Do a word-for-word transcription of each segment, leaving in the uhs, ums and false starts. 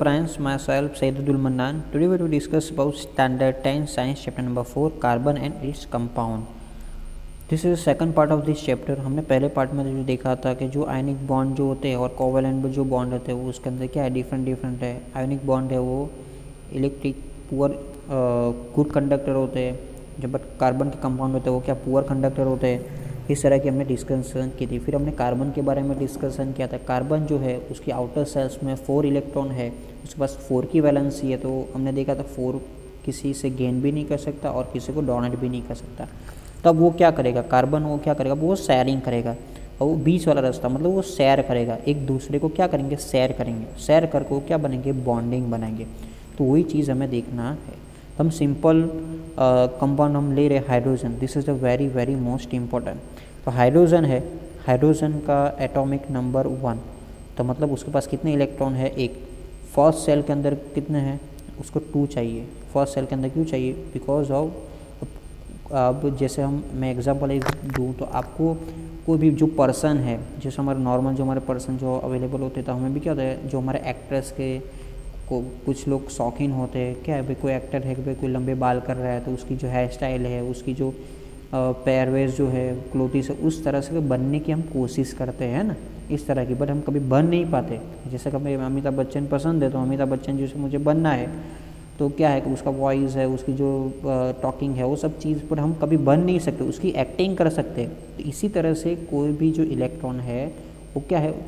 friends, myself Sayyidul Mannan. Today we will discuss about standard ten science chapter number four carbon and its compound. This is second part of this chapter. हमने पहले part में जो देखा था कि जो ionic bond जो होते हैं और कोवेलेंट जो बॉन्ड होते हैं वो उसके अंदर क्या है डिफरेंट डिफरेंट है. आयनिक बॉन्ड है वो इलेक्ट्रिक पुअर गुड कंडक्टर होते हैं, जब कार्बन के कंपाउंड होते हैं वो क्या पुअर कंडक्टर होते हैं. इस तरह की हमने डिस्कशन की थी. फिर हमने कार्बन के बारे में डिस्कशन किया था. कार्बन जो है उसकी आउटर सेल्स में फोर इलेक्ट्रॉन है, उसके पास फोर की वैलेंसी है. तो हमने देखा था फोर किसी से गेन भी नहीं कर सकता और किसी को डोनेट भी नहीं कर सकता. तब वो क्या करेगा, कार्बन वो क्या करेगा, वो शेयरिंग करेगा. और वो बीच वाला रास्ता मतलब वो शेयर करेगा, एक दूसरे को क्या करेंगे, शेयर करेंगे. शेयर करके वो क्या बनेंगे, बॉन्डिंग बनाएंगे. तो वही चीज़ हमें देखना है. हम सिंपल कंपाउंड हम ले रहे hydrogen. This is the very very most important. तो हाइड्रोजन है, हाइड्रोजन का एटॉमिक नंबर वन. तो मतलब उसके पास कितने इलेक्ट्रॉन है, एक. फर्स्ट सेल के अंदर कितने हैं, उसको टू चाहिए. फर्स्ट सेल के अंदर क्यों चाहिए, बिकॉज ऑफ अब जैसे हम मैं एग्जांपल एक दूँ तो आपको कोई भी जो पर्सन है, जैसे हमारे नॉर्मल जो हमारे पर्सन जो अवेलेबल होते हैं तो हमें भी क्या होता है, जो हमारे एक्ट्रेस के को कुछ लोग शौकीन होते हैं क्या है भाई, कोई एक्टर है कि भाई कोई लंबे बाल कर रहा है तो उसकी जो हेयर स्टाइल है, उसकी जो पैरवेज जो है, क्लोथिस है, उस तरह से बनने की हम कोशिश करते हैं ना, इस तरह की. बट हम कभी बन नहीं पाते. जैसे कभी अमिताभ बच्चन पसंद है तो अमिताभ बच्चन जैसे मुझे बनना है तो क्या है कि उसका वॉइस है, उसकी जो टॉकिंग है, वो सब चीज़ पर हम कभी बन नहीं सकते, उसकी एक्टिंग कर सकते हैं. तो इसी तरह से कोई भी जो इलेक्ट्रॉन है वो क्या है,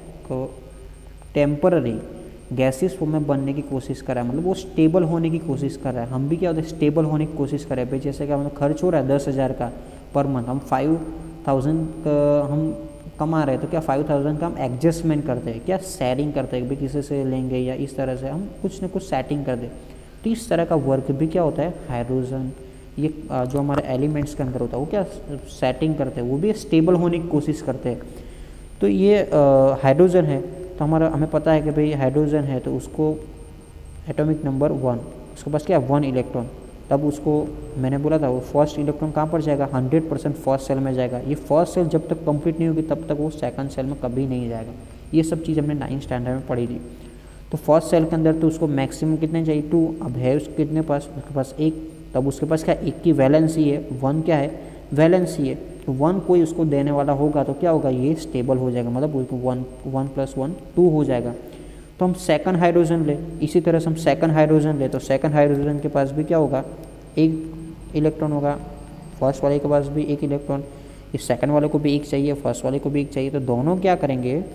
टेम्पररी गैसेस फॉर्म में बनने की कोशिश कर रहा है, मतलब वो स्टेबल होने की कोशिश कर रहा है. हम भी क्या होता है, स्टेबल होने की कोशिश कर रहे हैं. भाई जैसे कि हमें खर्च हो रहा है दस हज़ार का पर मंथ, हम फाइव थाउजेंड हम कमा रहे हैं तो क्या फाइव थाउजेंड का हम एडजस्टमेंट करते हैं, क्या शेयरिंग करते हैं, भाई किसी से लेंगे या इस तरह से हम कुछ ना कुछ सेटिंग कर दें. तो इस तरह का वर्क भी क्या होता है, हाइड्रोजन ये जो हमारे एलिमेंट्स के अंदर होता है वो क्या सेटिंग करते हैं, वो भी स्टेबल होने की कोशिश करते हैं. तो ये हाइड्रोजन है. तो हमारा हमें पता है कि भाई हाइड्रोजन है तो उसको एटॉमिक नंबर वन, उसके पास क्या वन इलेक्ट्रॉन. तब उसको मैंने बोला था वो फर्स्ट इलेक्ट्रॉन कहाँ पर जाएगा, हंड्रेड परसेंट फर्स्ट सेल में जाएगा. ये फर्स्ट सेल जब तक कंप्लीट नहीं होगी तब तक वो सेकंड सेल में कभी नहीं जाएगा. ये सब चीज़ हमने नाइन्थ स्टैंडर्ड में पढ़ी थी. तो फर्स्ट सेल के अंदर तो उसको मैक्सिमम कितने चाहिए, टू. अब है उसके कितने पास, उसके पास एक. तब उसके पास क्या एक की वैलेंसी है, वन क्या है, वैलेंसी है. तो वन कोई उसको देने वाला होगा तो क्या होगा, ये स्टेबल हो जाएगा, मतलब उसको one one plus one two हो जाएगा. तो हम सेकंड हाइड्रोजन ले, इसी तरह से हम सेकंड हाइड्रोजन ले तो सेकंड हाइड्रोजन के पास भी क्या होगा, एक इलेक्ट्रॉन होगा. फर्स्ट वाले के पास भी एक इलेक्ट्रॉन, इस सेकंड वाले को भी एक चाहिए, फर्स्ट वाले को भी एक चाहिए. तो दोनों क्या करेंगे,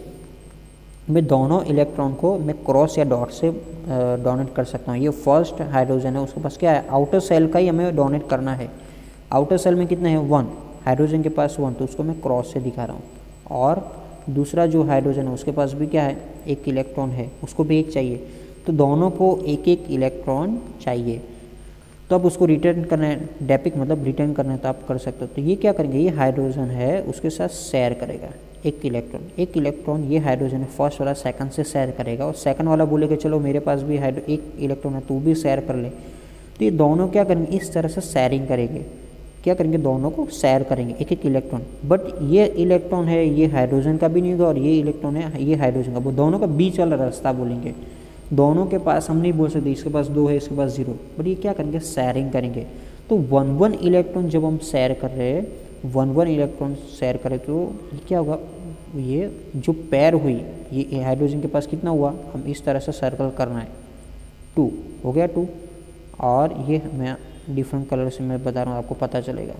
मैं दोनों इलेक्ट्रॉन को मैं क्रॉस या डॉट से डोनेट कर सकता हूँ. ये फर्स्ट हाइड्रोजन है, उसके पास क्या है, आउटर सेल का ही हमें डोनेट करना है. आउटर सेल में कितने हैं, वन. हाइड्रोजन के पास वन, तो उसको मैं क्रॉस से दिखा रहा हूँ. और दूसरा जो हाइड्रोजन है उसके पास भी क्या है, एक इलेक्ट्रॉन है, उसको भी एक चाहिए. तो दोनों को एक एक इलेक्ट्रॉन चाहिए. तो अब उसको रिटर्न करना है, डेपिक मतलब रिटर्न करना है तो आप कर सकते हो. तो ये क्या करेंगे, ये हाइड्रोजन है उसके साथ शेयर करेगा एक इलेक्ट्रॉन. एक इलेक्ट्रॉन ये हाइड्रोजन है फर्स्ट वाला सेकंड से शेयर करेगा, और सेकंड वाला बोलेगा चलो मेरे पास भी हाइड्रो एक इलेक्ट्रॉन है तू भी शेयर कर ले. तो ये दोनों क्या करेंगे, इस तरह से शेयरिंग करेंगे. क्या करेंगे, दोनों को शेयर करेंगे एक एक इलेक्ट्रॉन. बट ये इलेक्ट्रॉन है ये हाइड्रोजन का भी नहीं होगा और ये इलेक्ट्रॉन है ये हाइड्रोजन का, वो दोनों का बीच वाला रास्ता बोलेंगे. दोनों के पास हम नहीं बोल सकते इसके पास दो है इसके पास जीरो, बट ये क्या करेंगे, शेयरिंग करेंगे. तो वन वन इलेक्ट्रॉन जब हम शेयर कर रहे हैं, वन वन इलेक्ट्रॉन शेयर करें तो ये क्या होगा, ये जो पैर हुई ये हाइड्रोजन के पास कितना हुआ, हम इस तरह से सर्कल करना है, टू हो गया टू. और ये मैं डिफरेंट कलर से मैं बता रहा हूँ आपको पता चलेगा,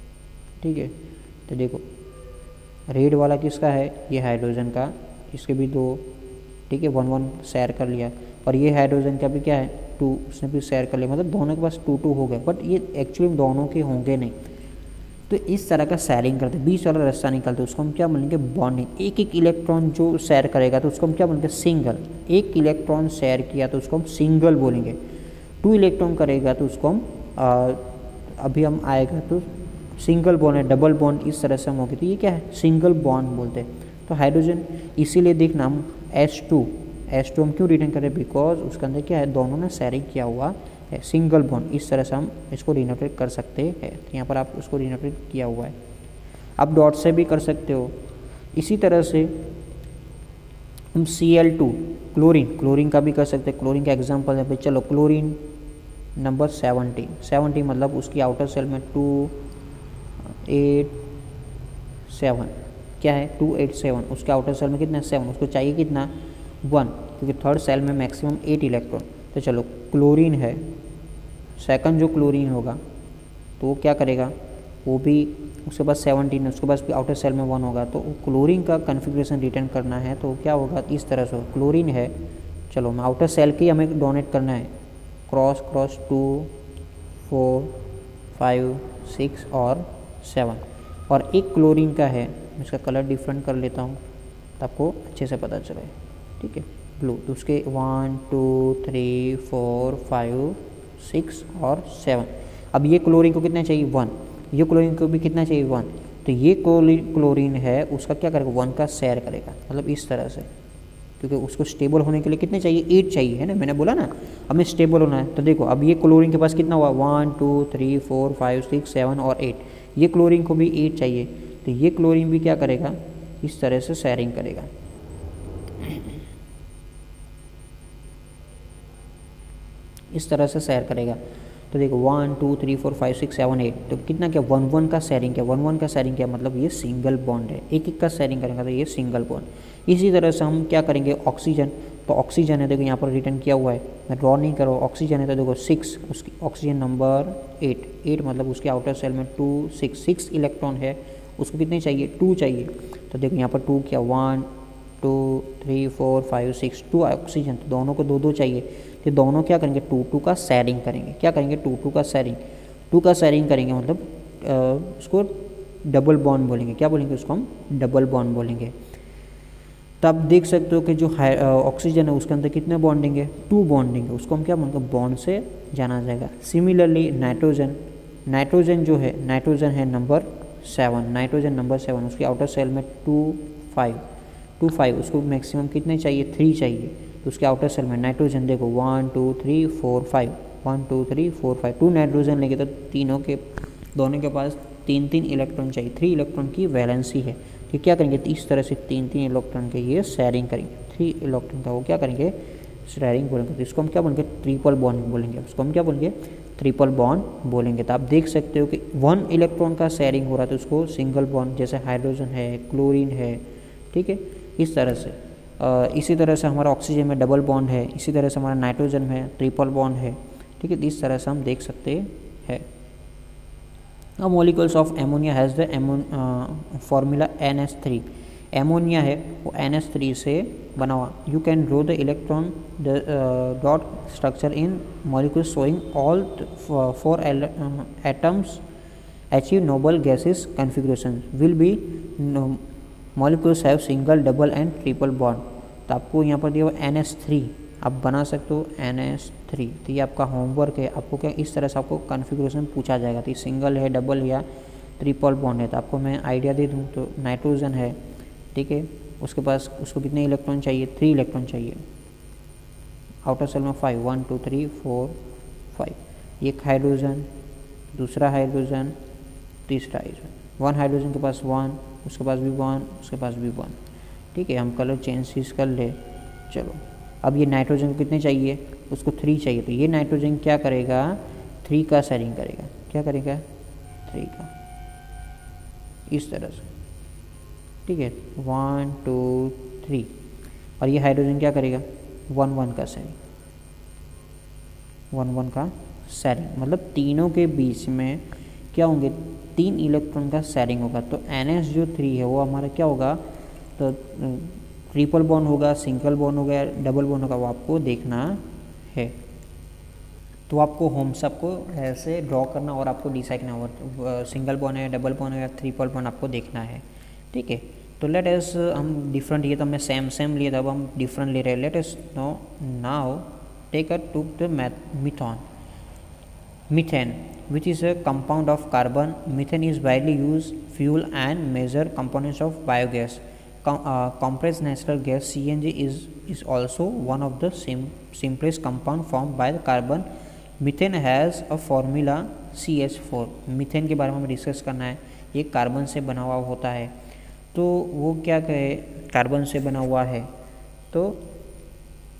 ठीक है. तो देखो रेड वाला किसका है, ये हाइड्रोजन का, इसके भी दो, ठीक है, वन वन शेयर कर लिया. और ये हाइड्रोजन का भी क्या है, टू, उसने भी शेयर कर लिया, मतलब दोनों के पास टू टू हो गए. बट ये एक्चुअली दोनों के होंगे नहीं. तो इस तरह का शेयरिंग करते, बीच वाला रास्ता निकलते, उसको हम क्या बोलेंगे, बॉन्डिंग. एक एक इलेक्ट्रॉन जो शेयर करेगा तो उसको हम क्या बोलेंगे, सिंगल. एक इलेक्ट्रॉन शेयर किया तो उसको हम सिंगल बोलेंगे. टू इलेक्ट्रॉन करेगा तो उसको हम आ, अभी हम आएगा तो सिंगल बॉन्ड है, डबल बॉन्ड, इस तरह से हम होगी तो ये क्या है, सिंगल बॉन्ड बोलते हैं. तो हाइड्रोजन इसीलिए देखना हम एच टू एच टू हम क्यों रिटर्न करें, बिकॉज उसके अंदर क्या है, दोनों ने शेयरिंग किया हुआ है, सिंगल बॉन्ड. इस तरह से हम इसको रिनोटेट कर सकते हैं. तो यहाँ पर आप उसको रिनोटेट किया हुआ है. आप डॉट से भी कर सकते हो. इसी तरह से हम C L two chlorine, chlorine का भी कर सकते हैं। क्लोरीन का एग्जांपल है भाई, चलो क्लोरीन नंबर सेवेंटी, सेवेंटी मतलब उसकी आउटर सेल में टू एट सेवन क्या है, टू एट सेवन, उसके आउटर सेल में कितना सेवन, उसको चाहिए कितना वन, क्योंकि थर्ड सेल में मैक्सिमम एट इलेक्ट्रॉन। तो चलो क्लोरीन है, सेकंड जो क्लोरीन होगा तो वो क्या करेगा, वो भी उसके पास सेवनटीन है, उसके पास भी आउटर सेल में वन होगा, तो क्लोरीन का कन्फिग्रेशन रिटर्न करना है तो क्या होगा, इस तरह से क्लोरीन है, चलो मैं आउटर सेल की हमें डोनेट करना है, cross cross two four five six और सेवन, और एक क्लोरीन का है, मैं इसका कलर डिफरेंट कर लेता हूँ तो आपको अच्छे से पता चले, ठीक है, ब्लू, तो उसके one two three four five six और सेवन। अब ये क्लोरीन को कितना चाहिए वन, ये क्लोरीन को भी कितना चाहिए वन, तो ये क्लोरीन है उसका क्या करेगा वन का शेयर करेगा, मतलब इस तरह से, क्योंकि उसको स्टेबल होने के लिए कितने चाहिए एट चाहिए है ना, मैंने बोला ना हमें स्टेबल होना है। तो देखो अब ये क्लोरीन के पास कितना हुआ one two three four five six seven और एट, ये क्लोरीन को भी एट चाहिए, तो ये क्लोरीन भी क्या करेगा इस तरह से शेयरिंग करेगा। इस तरह से शेयर करेगा, तो देखो one two three four five six seven eight, तो कितना क्या वन वन का शेयरिंग क्या, वन वन का शेयरिंग क्या मतलब ये सिंगल बॉन्ड है, एक एक का शेयरिंग करेंगे तो ये सिंगल बॉन्ड। इसी तरह से हम क्या करेंगे ऑक्सीजन, तो ऑक्सीजन है देखो यहाँ पर रिटर्न किया हुआ है, मैं ड्रॉ नहीं करो, ऑक्सीजन है तो देखो सिक्स, उसकी ऑक्सीजन नंबर एट, एट मतलब उसके आउटर सेल में टू सिक्स, सिक्स इलेक्ट्रॉन है, उसको कितने चाहिए टू चाहिए, तो देखो यहाँ पर टू क्या one two three four five six, two oxygen, तो दोनों को दो दो चाहिए, तो दोनों क्या करेंगे टू टू का शेयरिंग करेंगे, क्या करेंगे टू टू का शेयरिंग, टू का शेयरिंग करेंगे मतलब आ, उसको डबल बॉन्ड बोलेंगे, क्या बोलेंगे उसको हम डबल बॉन्ड बोलेंगे। तो आप देख सकते हो कि जो ऑक्सीजन है उसके अंदर कितने बॉन्डिंग है टू बॉन्डिंग है, उसको हम क्या बोलेंगे बॉन्ड से जाना जाएगा। सिमिलरली नाइट्रोजन, नाइट्रोजन जो है नाइट्रोजन है number seven, nitrogen number seven, उसकी आउटर सेल में टू फाइव, टू फाइव उसको मैक्सिमम कितने चाहिए थ्री चाहिए, तो उसके आउटर सेल में नाइट्रोजन देखो one two three four five, one two three four five, two nitrogen लेंगे तो तीनों के दोनों के पास तीन तीन इलेक्ट्रॉन चाहिए, थ्री इलेक्ट्रॉन की वैलेंसी है, तो क्या करेंगे तो इस तरह से तीन तीन इलेक्ट्रॉन के ये शेयरिंग करेंगे, थ्री इलेक्ट्रॉन का वो क्या करेंगे शेयरिंग बोलेंगे, तो इसको हम क्या बोलेंगे ट्रिपल बॉन्ड बोलेंगे, उसको हम क्या बोलेंगे ट्रिपल बॉन्ड बोलेंगे। तो आप देख सकते हो कि वन इलेक्ट्रॉन का शेयरिंग हो रहा है तो उसको सिंगल बॉन्ड, जैसे हाइड्रोजन है क्लोरीन है, ठीक है, इस तरह से। आ, इसी तरह से हमारा ऑक्सीजन में डबल बॉन्ड है, इसी तरह से हमारा नाइट्रोजन में ट्रिपल बॉन्ड है, ठीक है, इस तरह से हम देख सकते हैं। Now molecules of ammonia has the ammon uh, formula N H three, ammonia है वो एन एच थ्री से बना हुआ, you can draw the electron dot structure in molecules showing all four atoms achieve noble gases configuration will be molecules have single double and triple bond. तो आपको यहाँ पर दिया हुआ एन एच थ्री, आप बना सकते हो एन एच थ्री, तो ये आपका होमवर्क है, आपको क्या इस तरह से आपको कन्फिग्रेशन पूछा जाएगा, तो ये सिंगल है डबल या ट्रिपल बॉन्ड है, तो आपको मैं आइडिया दे दूँ तो नाइट्रोजन है, ठीक है, उसके पास उसको कितने इलेक्ट्रॉन चाहिए थ्री इलेक्ट्रॉन चाहिए, आउटर सेल में five, one two three four five, एक हाइड्रोजन, दूसरा हाइड्रोजन, तीसरा हाइड्रोजन, वन हाइड्रोजन के पास वन, उसके पास भी वन, उसके पास भी वन, ठीक है, हम कलर चेंज कर ले। चलो अब ये नाइट्रोजन को कितने चाहिए उसको थ्री चाहिए, तो ये नाइट्रोजन क्या करेगा थ्री का शेयरिंग करेगा, क्या करेगा थ्री का, इस तरह से, ठीक है, वन टू थ्री, और ये हाइड्रोजन क्या करेगा वन वन का शेयरिंग, वन वन का शेयरिंग, मतलब तीनों के बीच में क्या होंगे तीन इलेक्ट्रॉन का शेयरिंग होगा। तो एन एच जो थ्री है वो हमारा क्या होगा, तो ट्रिपल बॉन्ड होगा, सिंगल बॉन्ड होगा, डबल बॉन्ड होगा, वो आपको देखना है। तो आपको होम सबको ऐसे ड्रॉ करना और आपको डिसाइड करना होगा सिंगल बॉन्ड है, डबल बॉन्ड है या ट्रिपल बॉन्ड आपको देखना है, ठीक है। तो लेट अस हम डिफरेंट, ये तो हमने सेम सेम लिए था, अब हम डिफरेंट ले रहे हैं। Let us know now take a to the methane, methane which is a compound of carbon. Methane is widely used fuel and major components of biogas. Com uh, compressed natural gas C N G is is also one of the sim simplest compound formed by the carbon. Methane has a formula C H four. Methane के बारे में हमें discuss करना है, ये carbon से बना हुआ होता है, तो वो क्या कहे कार्बन से बना हुआ है, तो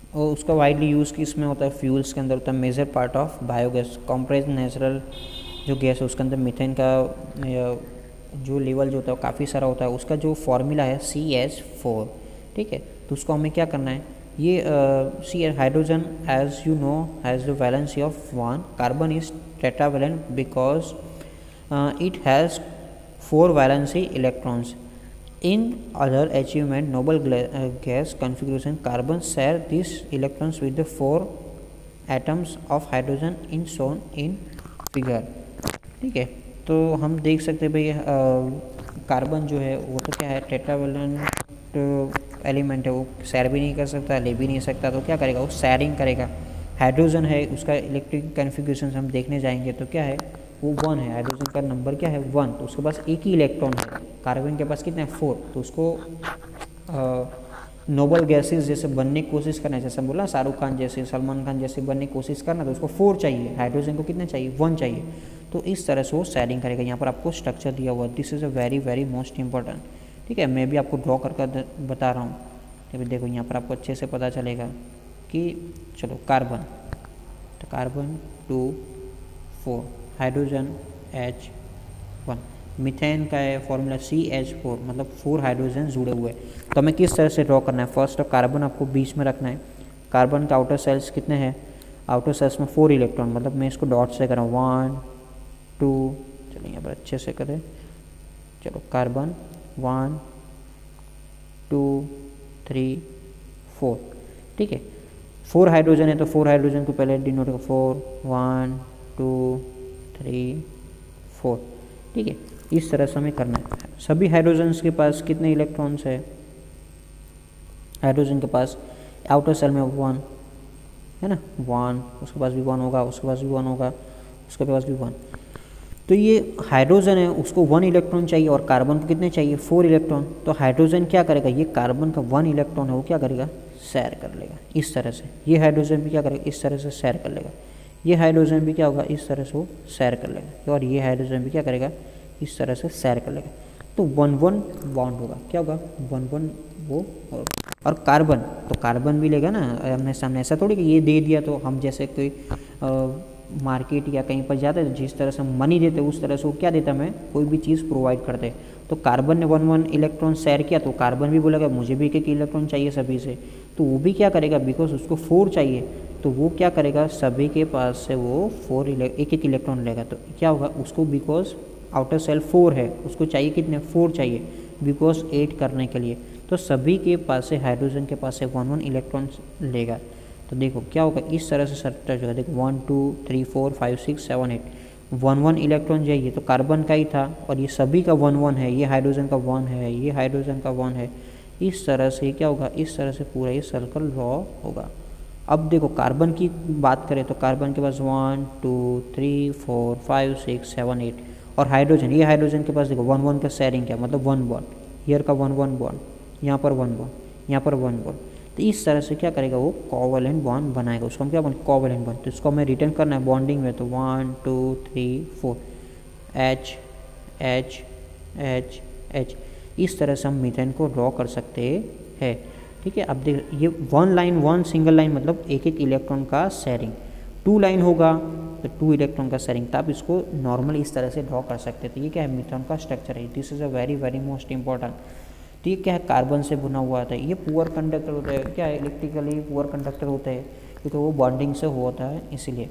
और उसका वाइडली यूज़ किस में होता है, फ्यूल्स के अंदर होता है, major part of biogas, compressed natural जो गैस है उसके अंदर मीथेन का जो लेवल जो होता है वो काफ़ी सारा होता है। उसका जो फॉर्मूला है सी एच फोर, ठीक है। तो उसको हमें क्या करना है, ये C hydrogen as you know has the valency of one, carbon is tetravalent because it has four valency electrons. In other achievement noble uh, gas configuration, carbon share these electrons with the four atoms of hydrogen in shown in figure, ठीक है। तो हम देख सकते हैं भाई carbon जो है वो तो क्या है, टेट्रावैलेंट एलिमेंट है, वो शेयर भी नहीं कर सकता, ले भी नहीं सकता, तो क्या करेगा वो शेयरिंग करेगा। हाइड्रोजन है, उसका इलेक्ट्रिक कन्फिग्रेशन हम देखने जाएंगे तो क्या है वो वन है, हाइड्रोजन का नंबर क्या है वन, तो उसके पास एक ही इलेक्ट्रॉन है। कार्बन के पास कितने हैं फोर, तो उसको नोबल गैसेस जैसे बनने की कोशिश करना है, जैसे बोला शाहरुख खान जैसे, सलमान खान जैसे बनने की कोशिश करना, तो उसको फोर चाहिए, हाइड्रोजन को कितने चाहिए वन चाहिए। तो इस तरह से वो शेयरिंग करेगा। यहाँ पर आपको स्ट्रक्चर दिया हुआ, this is a very very most important, ठीक है। मैं भी आपको ड्रॉ करके बता रहा हूँ, अभी देखो यहाँ पर आपको अच्छे से पता चलेगा कि चलो कार्बन, तो carbon two four, hydrogen H one, methane का है फॉर्मूला सी एच फोर, मतलब फोर हाइड्रोजन जुड़े हुए। तो हमें किस तरह से ड्रॉ करना है, फर्स्ट तो कार्बन आपको बीच में रखना है। कार्बन का आउटर सेल्स कितने हैं, आउटर सेल्स में फोर इलेक्ट्रॉन, मतलब मैं इसको डॉट से करूँ वन टू, चलो यहाँ पर अच्छे से करें, चलो carbon one two three four, ठीक है। फोर हाइड्रोजन है तो फोर हाइड्रोजन को पहले डिनोट करो, four one two three four, ठीक है। इस तरह से हमें करना है। सभी हाइड्रोजन्स के पास कितने इलेक्ट्रॉन्स है, हाइड्रोजन के पास आउटर सेल में वन है ना, वन, उसके पास भी वन होगा, उसके पास भी वन होगा, उसके पास भी वन। तो ये हाइड्रोजन है उसको वन इलेक्ट्रॉन चाहिए और कार्बन को कितने चाहिए फोर इलेक्ट्रॉन। तो हाइड्रोजन क्या करेगा, ये कार्बन का वन इलेक्ट्रॉन है वो क्या करेगा शेयर कर लेगा इस तरह से। ये हाइड्रोजन भी क्या करेगा इस तरह से शेयर कर लेगा। ये हाइड्रोजन भी क्या होगा इस तरह से वो शेयर कर लेगा, और ये हाइड्रोजन भी क्या करेगा इस तरह से शेयर कर लेगा। तो वन वन बॉन्ड होगा, क्या होगा वन वन वो। और कार्बन, तो कार्बन भी लेगा ना हमने सामने, ऐसा थोड़ी कि ये दे दिया तो हम जैसे कोई मार्केट या कहीं पर जाते हैं जिस तरह से मनी देते उस तरह से वो क्या देता हमें कोई भी चीज़ प्रोवाइड करते। तो कार्बन ने वन वन इलेक्ट्रॉन शेयर किया तो कार्बन भी बोलेगा मुझे भी एक एक इलेक्ट्रॉन चाहिए सभी से, तो वो भी क्या करेगा बिकॉज उसको फोर चाहिए तो वो क्या करेगा सभी के पास से वो फोर एक एक इलेक्ट्रॉन लेगा। तो क्या होगा उसको बिकॉज आउटर सेल फोर है उसको चाहिए कितने फोर चाहिए बिकॉज एट करने के लिए, तो सभी के पास से हाइड्रोजन के पास से वन वन इलेक्ट्रॉन लेगा। तो देखो क्या होगा इस तरह से स्ट्रक्चर होगा, देखो one two three four five six seven eight, one one electron चाहिए तो कार्बन का ही था और ये सभी का वन वन है, ये हाइड्रोजन का वन है, ये हाइड्रोजन का वन है। इस तरह से क्या होगा इस तरह से पूरा ये सर्कल ड्रॉ होगा। अब देखो कार्बन की बात करें तो कार्बन के पास one two three four five six seven eight, और हाइड्रोजन ये हाइड्रोजन के पास देखो वन वन का शेयरिंग क्या मतलब वन बॉन्ड, ईयर का वन वन बॉन्ड, यहाँ पर वन बॉन्ड, यहाँ पर वन बॉन्ड। तो इस तरह से क्या करेगा वो कोवैलेंट बॉन्ड बनाएगा, उसको हम क्या बोलेंगे कोवैलेंट बॉन्ड। तो इसको हमें रिटर्न करना है बॉन्डिंग में, तो one two three four H H H H, इस तरह से हम मीथेन को ड्रॉ कर सकते हैं, ठीक है। अब देख ये one line one single line मतलब एक एक इलेक्ट्रॉन का शेयरिंग, टू लाइन होगा तो टू इलेक्ट्रॉन का शेयरिंग, तो आप इसको नॉर्मल इस तरह से ड्रॉ कर सकते हैं। तो ये क्या है मीथेन का स्ट्रक्चर है, this is a very very most important. तो ये क्या है कार्बन से बुना हुआ था, ये पुअर कंडक्टर होता है, क्या है इलेक्ट्रिकली पुअर कंडक्टर होता है क्योंकि वो बॉन्डिंग से होता है इसीलिए।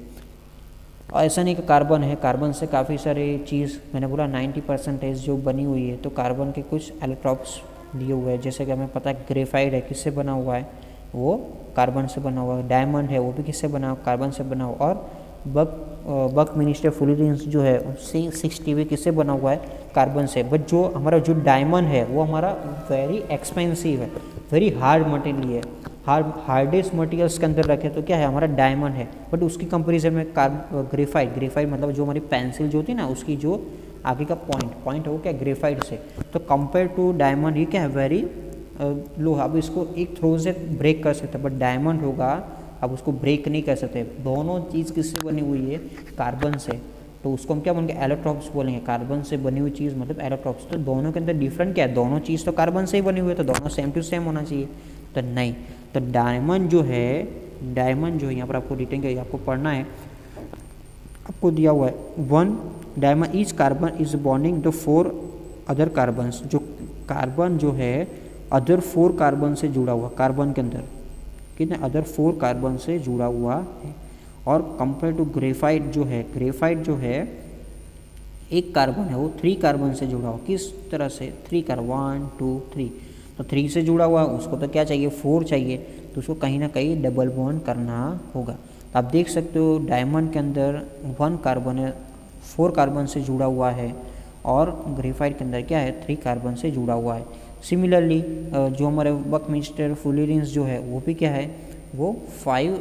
और ऐसा नहीं कि कार्बन है, कार्बन से काफ़ी सारी चीज़ मैंने बोला नाइन्टी परसेंटेज जो बनी हुई है, तो कार्बन के कुछ एलेक्ट्रॉन्स दिए हुए हैं, जैसे कि हमें पता है ग्रेफाइट है किससे बना हुआ है वो कार्बन से बना हुआ है, डायमंड है वो भी किससे बना हुआ कार्बन से बना हुआ, और बक बक मिनिस्टर फुलरेंस जो है उससे सिक्स टी वी किससे बना हुआ है कार्बन से। बट जो हमारा जो डायमंड है वो हमारा वेरी एक्सपेंसिव है, वेरी हार्ड मटेरियल है, हार्ड हार्डेस्ट मटेरियल्स के अंदर रखे तो क्या है हमारा डायमंड है। बट उसकी कंपेरिजन में कार्ब ग्रेफाइट ग्रेफाइट मतलब जो हमारी पेंसिल जो होती है ना उसकी जो आगे का पॉइंट पॉइंट है वो क्या ग्रेफाइट से, तो कंपेयर टू डायमंड ये क्या है वेरी लो। अब इसको एक थ्रो से ब्रेक कर सकते हैं बट डायमंड होगा अब उसको ब्रेक नहीं कर सकते। दोनों चीज़ किससे बनी हुई है कार्बन से, तो उसको हम क्या बोलेंगे एलेक्ट्रॉन्स बोलेंगे, कार्बन से बनी हुई चीज़ मतलब एलेक्ट्रॉन्स। तो दोनों के अंदर डिफरेंट क्या है, दोनों चीज़ तो कार्बन से ही बनी हुई है तो दोनों सेम टू सेम होना चाहिए, तो नहीं। तो डायमंड जो है डायमंड जो है यहाँ पर आपको रिटर्न किया, आपको पढ़ना है, आपको दिया हुआ है one diamond is carbon is bonding the four other carbons, जो कार्बन जो है अदर फोर कार्बन से जुड़ा हुआ, कार्बन के अंदर कितने अदर फोर कार्बन से जुड़ा हुआ है। और कंपेयर टू ग्रेफाइट जो है, ग्रेफाइट जो है एक कार्बन है वो थ्री कार्बन से जुड़ा हुआ, किस तरह से three carbon one two three, तो थ्री से जुड़ा हुआ उसको तो क्या चाहिए फोर चाहिए, तो उसको कहीं ना कहीं डबल बॉन्ड करना होगा। तो आप देख सकते हो डायमंड के अंदर वन कार्बन है, फोर कार्बन से जुड़ा हुआ है, और ग्रेफाइट के अंदर क्या है थ्री कार्बन से जुड़ा हुआ है। सिमिलरली जो हमारे बकमिस्टर फुलेरिन्स जो है वो भी क्या है वो फाइव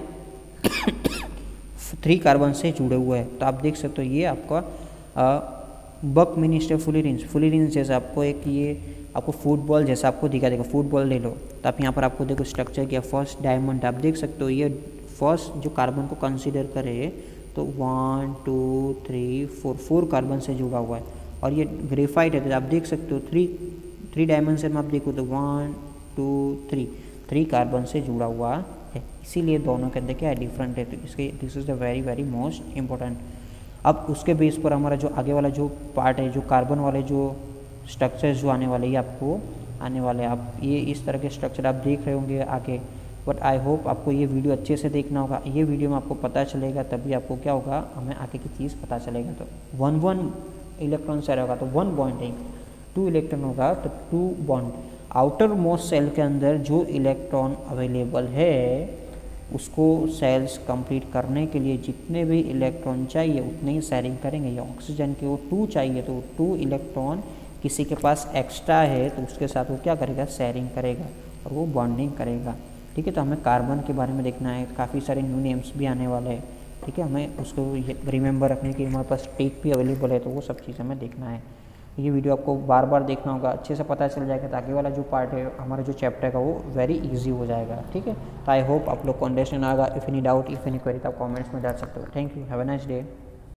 थ्री कार्बन से जुड़े हुए हैं। तो आप देख सकते हो ये आपका बकमिस्टर फुलेरिन्स फुलेरिन्स जैसा आपको एक ये आपको फुटबॉल जैसा आपको दिखा देगा, फुटबॉल ले लो। तो आप यहाँ पर आपको देखो स्ट्रक्चर किया, फर्स्ट डायमंड आप देख सकते हो ये फर्स्ट जो कार्बन को कंसीडर करे तो one two three four four carbon से जुड़ा हुआ है, और ये ग्रेफाइट है तो आप देख सकते हो थ्री थ्री डायमेंशन में आप देखो तो one two three three carbon से जुड़ा हुआ है, इसीलिए दोनों के अंदर क्या है डिफरेंट है। तो इसके this is the very very most important. अब उसके बेस पर हमारा जो आगे वाला जो पार्ट है, जो कार्बन वाले जो स्ट्रक्चर्स जो आने वाले ये आपको आने वाले आप ये इस तरह के स्ट्रक्चर आप देख रहे होंगे आगे। बट आई होप आपको ये वीडियो अच्छे से देखना होगा, ये वीडियो में आपको पता चलेगा तभी आपको क्या होगा हमें आगे की चीज़ पता चलेगा। तो वन वन इलेक्ट्रॉन शेयर होगा तो वन बॉन्डिंग, टू इलेक्ट्रॉन होगा तो two bond. Outermost cell के अंदर जो इलेक्ट्रॉन अवेलेबल है उसको सेल्स कंप्लीट करने के लिए जितने भी इलेक्ट्रॉन चाहिए उतने ही शेयरिंग करेंगे। या ऑक्सीजन के वो टू चाहिए तो टू इलेक्ट्रॉन किसी के पास एक्स्ट्रा है तो उसके साथ वो क्या करेगा शेयरिंग करेगा और वो बॉन्डिंग करेगा। ठीक है, तो हमें कार्बन के बारे में देखना है, काफ़ी सारे न्यू नेम्स भी आने वाले हैं। ठीक है, हमें उसको रिमेंबर रखने के लिए हमारे पास टेक भी अवेलेबल है, तो वो सब चीज़ हमें देखना है। ये वीडियो आपको बार बार देखना होगा, अच्छे से पता चल जाएगा, ताकि वाला जो पार्ट है हमारा जो चैप्टर का वो वेरी इजी हो जाएगा। ठीक है, तो आई होप आप लोग को अंडरस्टैंड आएगा। If any doubt if any query तो आप कॉमेंट्स में डाल सकते हो। Thank you, have a nice day.